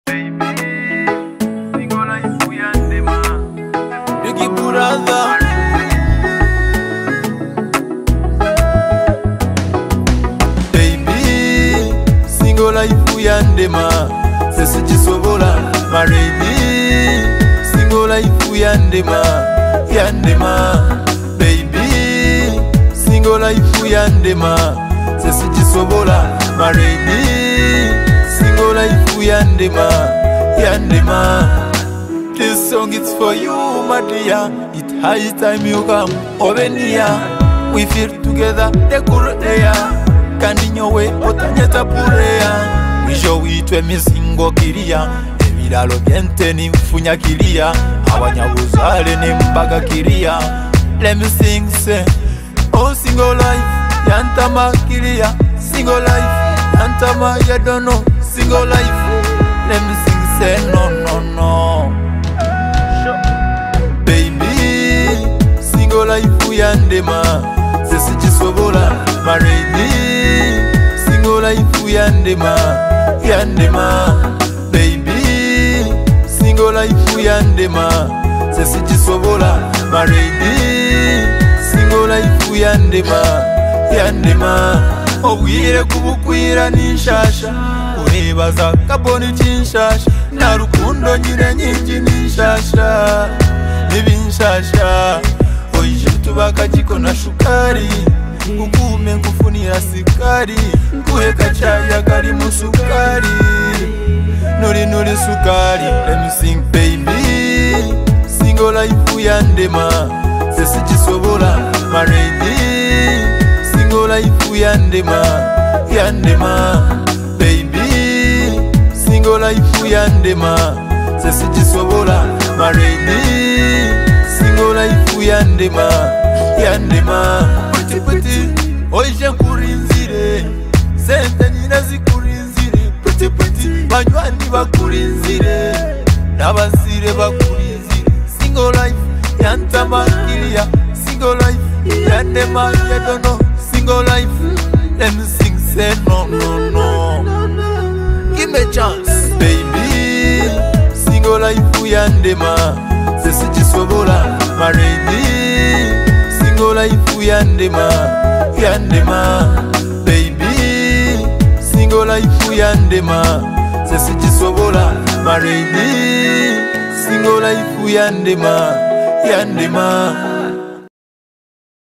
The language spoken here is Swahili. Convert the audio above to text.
Yandema, sisi chisobola, maridi, single life yandema, yandema, baby, single life yandema, sisi chisobola, maridi, single life yandema, yandema. This song is for you, my dear. It's high time you come over near. We feel together, the cool air. Kandinyo we, otanyeta purea. Mwisho witwe misingo kiria, emiralo byente ni mfunya kiria, abanyabuzale ni mbaga kiria. Let me sing say, oh single life, yantama kiria. Single life, yantama you don't know. Single life, let me sing say no no no. Baby, single life yandema, sisi chisobola, maridi. Single life yandema, yandema, baby, single life yandema, sisi chisobola, maridi, single life yandema, yandema. Obwire kubukwira ninshasha, urebaza kaboni kinshasha, na rukundo nyine nyingi ninshasha, nibinshasha. Oije tubaka jiko na shukari, ukume nkufunira sikari, kuheka chaya kari musukari, nuri nuri sukari. Let me sing baby, single life yandema, sisi chisobola, maridi, single life yandema, yandema, baby, single life yandema, sisi chisobola, maridi, single life yandema, yandema. Puti puti, oije kurinzire, sente nyina zikurinzire. Puti puti, banywani bakurinzire, nabasire bakurinzire. Single life, yantama kiria. Single life, yandema you don't know. Single life, let me sing say no no no. Give me a chance, baby. Single life yandema, sisi chisobola, maridi. Single life yandema, yandema, baby. Single life yandema, sisi chisobola, maridi. Single life yandema, yandema.